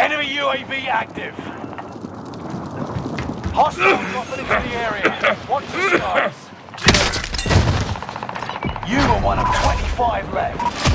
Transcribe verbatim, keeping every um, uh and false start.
Enemy U A V active. Hostiles dropping into the area. Watch the skies. You are one of twenty-five left.